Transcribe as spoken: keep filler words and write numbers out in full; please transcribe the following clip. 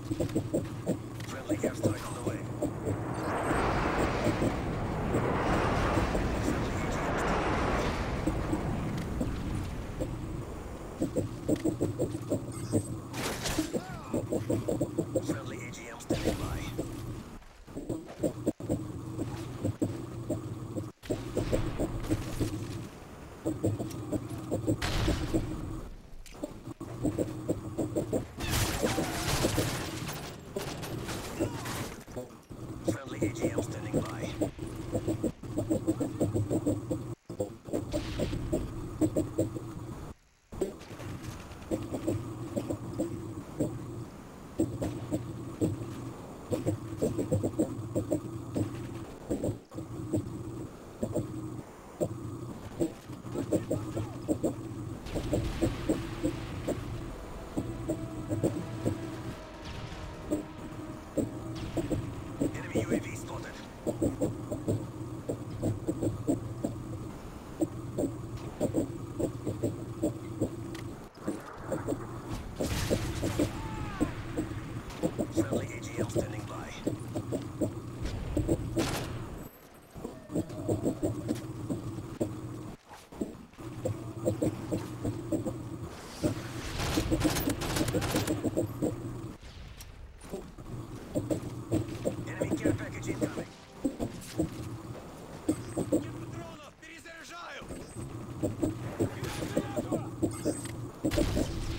Friendly airstrike on the way. Friendly A G M standing by. Friendly A G M standing by. Friendly A G M standing by. Enemy U A V spotted. Friendly A G M standing by. Enemy care package incoming. Патронов, перезаряжаю!